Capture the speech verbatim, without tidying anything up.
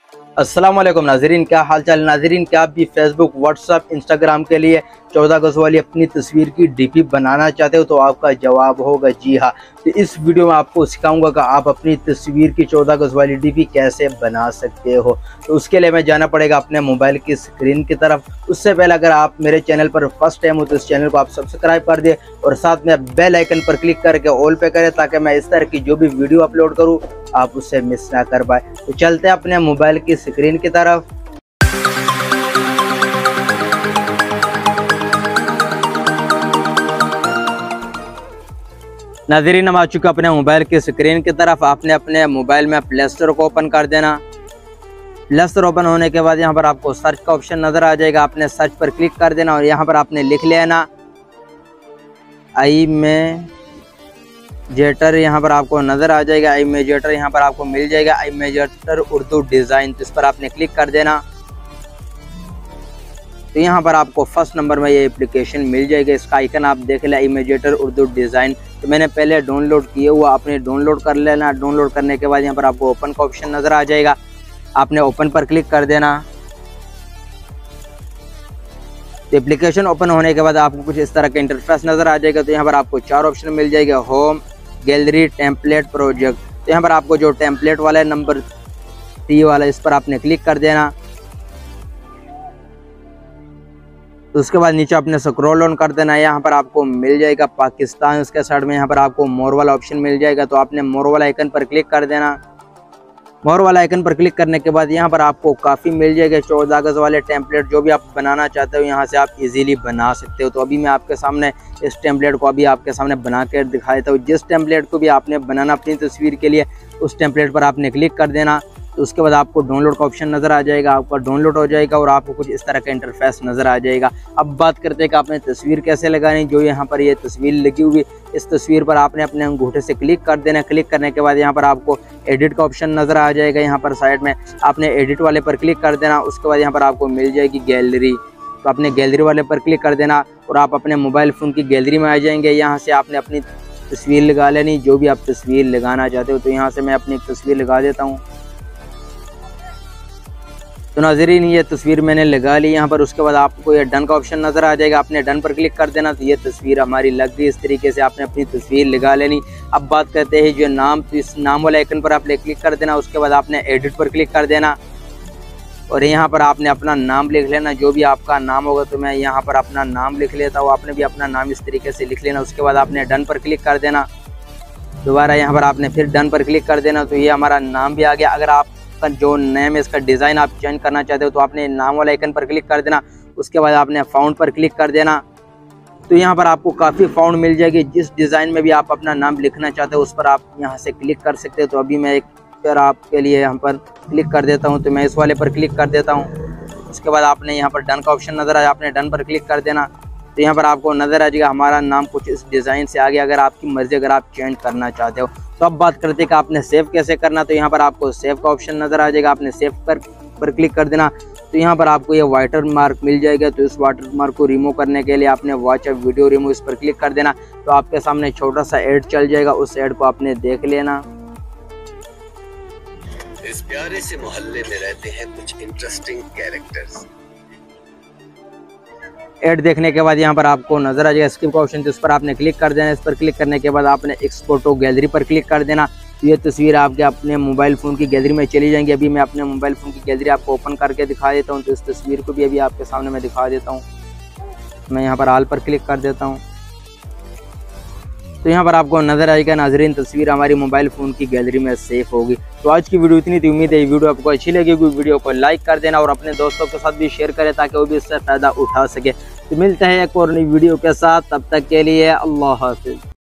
अस्सलाम वालेकुम नाजरीन, क्या हाल चाल नाजरीन। क्या आप भी फेसबुक, व्हाट्सएप, इंस्टाग्राम के लिए चौदह गज वाली अपनी तस्वीर की डीपी बनाना चाहते हो? तो आपका जवाब होगा जी हाँ। तो इस वीडियो में आपको सिखाऊंगा कि आप अपनी तस्वीर की चौदह गज वाली डीपी कैसे बना सकते हो। तो उसके लिए मैं जाना पड़ेगा अपने मोबाइल की स्क्रीन की तरफ। उससे पहले अगर आप मेरे चैनल पर फर्स्ट टाइम हो तो इस चैनल को आप सब्सक्राइब कर दिए और साथ में बेल आइकन पर क्लिक करके ऑल पे करें, ताकि मैं इस तरह की जो भी वीडियो अपलोड करूँ आप उससे मिस ना कर पाए। तो चलते हैं अपने मोबाइल की स्क्रीन की तरफ। नाज़रीन, हम आ चुके अपने मोबाइल की स्क्रीन की तरफ। आपने अपने मोबाइल में प्ले स्टोर को ओपन कर देना। प्ले स्टोर ओपन होने के बाद यहाँ पर आपको सर्च का ऑप्शन नजर आ जाएगा। आपने सर्च पर क्लिक कर देना और यहाँ पर आपने लिख लेना इमेजेटर। यहाँ पर आपको नजर आ जाएगा इमेजेटर, यहाँ पर आपको मिल जाएगा इमेजेटर उर्दू डिजाइन। तो इस पर आपने क्लिक कर देना। तो यहाँ पर आपको फर्स्ट नंबर में ये एप्लीकेशन मिल जाएगा। इसका आइकन आप देख लें, इमेजेटर उर्दू डिज़ाइन। तो मैंने पहले डाउनलोड किया हुआ, आपने डाउनलोड कर लेना। डाउनलोड करने के बाद यहाँ पर आपको ओपन का ऑप्शन नज़र आ जाएगा। आपने ओपन पर क्लिक कर देना। तो एप्लीकेशन ओपन होने के बाद आपको कुछ इस तरह का इंटरफेस नज़र आ जाएगा। तो यहाँ पर आपको चार ऑप्शन मिल जाएगा, होम, गैलरी, टेम्पलेट, प्रोजेक्ट। तो यहाँ पर आपको जो टेम्पलेट वाला है नंबर टी वाला, इस पर आपने क्लिक कर देना। तो उसके बाद नीचे आपने स्क्रॉल ऑन कर देना है। यहाँ पर आपको मिल जाएगा पाकिस्तान, उसके साइड में यहाँ पर आपको मोर वाला ऑप्शन मिल जाएगा। तो आपने मोर वाला आइकन पर क्लिक कर देना। मोर वाला आइकन पर क्लिक करने के बाद यहाँ पर आपको काफ़ी मिल जाएगा चौदह गज वाले टेम्पलेट। जो भी आप बनाना चाहते हो यहाँ से आप इजीली बना सकते हो। तो अभी मैं आपके सामने इस टेम्पलेट को अभी आपके सामने बना कर दिखा देता हूँ। जिस टेम्पलेट को भी आपने बनाना अपनी तस्वीर के लिए, उस टेम्पलेट पर आपने क्लिक कर देना। तो उसके बाद आपको डाउनलोड का ऑप्शन नज़र आ जाएगा। आपका डाउनलोड हो जाएगा और आपको कुछ इस तरह का इंटरफेस नज़र आ जाएगा। अब बात करते हैं कि आपने तस्वीर कैसे लगानी। जो यहाँ पर ये तस्वीर लगी हुई, इस तस्वीर पर आपने अपने अंगूठे से क्लिक कर देना। क्लिक करने के बाद यहाँ पर आपको एडिट का ऑप्शन नज़र आ जाएगा। यहाँ पर साइड में आपने एडिट वाले पर क्लिक कर देना। उसके बाद यहाँ पर आपको मिल जाएगी गैलरी। तो आपने गैलरी वाले पर क्लिक कर देना और आप अपने मोबाइल फ़ोन की गैलरी में आ जाएंगे। यहाँ से आपने अपनी तस्वीर लगा लेनी, जो भी आप तस्वीर लगाना चाहते हो। तो यहाँ से मैं अपनी तस्वीर लगा देता हूँ। तो नाज़रीन, ये तस्वीर मैंने लगा ली यहाँ पर। उसके बाद आपको ये डन का ऑप्शन नज़र आ जाएगा। आपने डन पर क्लिक कर देना। तो ये तस्वीर हमारी लग गई। इस तरीके से आपने अपनी तस्वीर लगा लेनी। अब बात करते हैं जो नाम, तो इस नाम वाले आइकन पर आपने क्लिक कर देना। उसके बाद आपने एडिट पर क्लिक कर देना और यहाँ पर आपने अपना नाम लिख लेना, जो भी आपका नाम होगा। तो मैं यहाँ पर अपना नाम लिख लेता हूँ। आपने भी अपना नाम इस तरीके से लिख लेना। उसके बाद आपने डन पर क्लिक कर देना। दोबारा यहाँ पर आपने फिर डन पर क्लिक कर देना। तो ये हमारा नाम भी आ गया। अगर आप जो नेम है, इसका डिज़ाइन आप चेंज करना चाहते हो तो आपने नाम वाला आइकन पर क्लिक कर देना। उसके बाद आपने फाउंड पर क्लिक कर देना। तो यहाँ पर आपको काफ़ी फाउंड मिल जाएगी। जिस डिज़ाइन में भी आप अपना नाम लिखना चाहते हो उस पर आप यहाँ से क्लिक कर सकते हो। तो अभी मैं एक पर आपके लिए यहाँ पर क्लिक कर देता हूँ। तो मैं इस वाले पर क्लिक कर देता हूँ। उसके बाद आपने यहाँ पर डन का ऑप्शन नज़र आया, आपने डन पर क्लिक कर देना। तो यहाँ पर आपको नज़र आ जाएगा हमारा नाम कुछ इस डिज़ाइन से आ गया। अगर आपकी मर्ज़ी, अगर आप चेंज करना चाहते हो। तो अब बात करते हैं कि आपने सेव कैसे करना। तो यहाँ पर आपको सेव का ऑप्शन नज़र आ जाएगा। आपने सेव पर पर क्लिक कर देना। तो यहाँ पर आपको ये वाटर मार्क मिल जाएगा। तो इस वाटर मार्क को रिमूव करने के लिए आपने वॉच अ वीडियो रिमूव इस पर क्लिक कर देना। तो आपके सामने छोटा सा ऐड चल जाएगा, उस ऐड को आपने देख लेना। इस प्यारे से मोहल्ले में रहते हैं कुछ इंटरेस्टिंग कैरेक्टर्स। ऐड देखने के बाद यहाँ पर आपको नजर आ जाएगा स्किप का ऑप्शन। तो इस पर आपने क्लिक कर देना। इस पर क्लिक करने के बाद आपने एक्सपोर्ट टू गैलरी पर क्लिक कर देना। तो ये तस्वीर आपके अपने मोबाइल फ़ोन की गैलरी में चली जाएंगी। अभी मैं अपने मोबाइल फ़ोन की गैलरी आपको ओपन करके दिखा देता हूँ। तो इस तस्वीर को भी अभी आपके सामने मैं दिखा देता हूँ। मैं यहाँ पर ऑल पर क्लिक कर देता हूँ। तो यहाँ पर आपको नजर आएगा नाजरीन, तस्वीर हमारी मोबाइल फ़ोन की गैलरी में सेफ होगी। तो आज की वीडियो इतनी थी। उम्मीद है ये वीडियो आपको अच्छी लगेगी। वीडियो को लाइक कर देना और अपने दोस्तों के साथ भी शेयर करें ताकि वो भी इससे फ़ायदा उठा सके। तो मिलते हैं एक और नई वीडियो के साथ, तब तक के लिए अल्लाह हाफ़िज़।